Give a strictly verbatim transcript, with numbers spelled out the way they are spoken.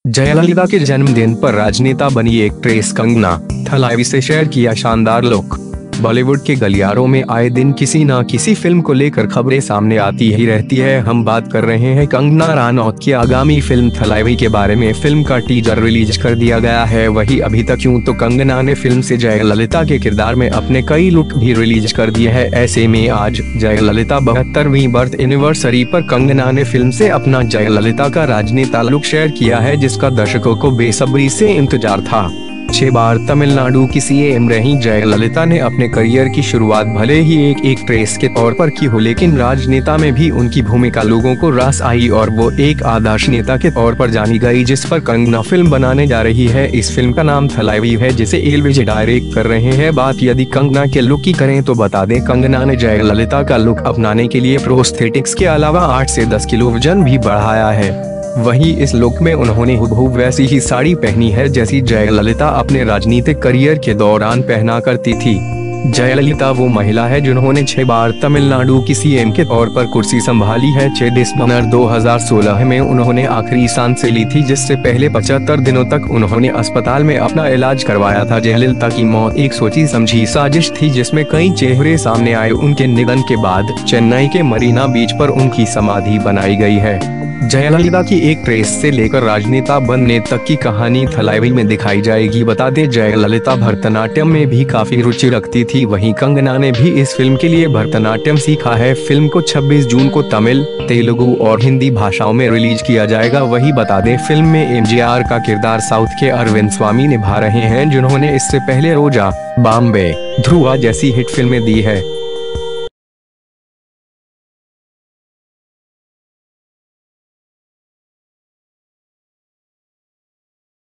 जयललिता के जन्मदिन पर राजनेता बनी एक्ट्रेस कंगना थलाइवी से शेयर किया शानदार लुक। बॉलीवुड के गलियारों में आए दिन किसी न किसी फिल्म को लेकर खबरें सामने आती ही रहती है। हम बात कर रहे हैं कंगना रनौत की आगामी फिल्म थलाइवी के बारे में। फिल्म का टीजर रिलीज कर दिया गया है। वही अभी तक यूं तो कंगना ने फिल्म से जयललिता के किरदार में अपने कई लुक भी रिलीज कर दिए हैं। ऐसे में आज जयललिता बहत्तरवीं बर्थ एनिवर्सरी पर कंगना ने फिल्म से अपना जयललिता का राजनेता लुक शेयर किया है, जिसका दर्शकों को बेसब्री से इंतजार था। छह बार तमिलनाडु की सीएम रही जयललिता ने अपने करियर की शुरुआत भले ही एक एक्ट्रेस के तौर पर की हो, लेकिन राजनेता में भी उनकी भूमिका लोगों को रास आई और वो एक आदर्श नेता के तौर पर जानी गई, जिस पर कंगना फिल्म बनाने जा रही है। इस फिल्म का नाम थलाइवी है, जिसे एल विजय डायरेक्ट कर रहे हैं। बात यदि कंगना के लुक की करें तो बता दें, कंगना ने जयललिता का लुक अपनाने के लिए प्रोस्थेटिक्स के अलावा आठ से दस किलो वजन भी बढ़ाया है। वहीं इस लुक में उन्होंने हूबहू वैसी ही साड़ी पहनी है जैसी जयललिता अपने राजनीतिक करियर के दौरान पहना करती थी। जयललिता वो महिला है जिन्होंने छह बार तमिलनाडु की सीएम के तौर पर कुर्सी संभाली है। छह दिसंबर दो हज़ार सोलह में उन्होंने आखिरी सांसें ली थी, जिससे पहले पचहत्तर दिनों तक उन्होंने अस्पताल में अपना इलाज करवाया था। जयललिता की मौत एक सोची समझी साजिश थी, जिसमें कई चेहरे सामने आए। उनके निधन के बाद चेन्नई के मरीना बीच पर उनकी समाधि बनाई गई है। जयललिता की एक ट्रेस से लेकर राजनेता बनने तक की कहानी थलाइवी में दिखाई जाएगी। बता दें, जयललिता भरतनाट्यम में भी काफी रुचि रखती थी। वहीं कंगना ने भी इस फिल्म के लिए भरतनाट्यम सीखा है। फिल्म को छब्बीस जून को तमिल, तेलुगु और हिंदी भाषाओं में रिलीज किया जाएगा। वही बता दें, फिल्म में एमजीआर का किरदार साउथ के अरविंद स्वामी निभा रहे हैं, जिन्होंने इससे पहले रोजा, बॉम्बे, ध्रुवा जैसी हिट फिल्में दी है।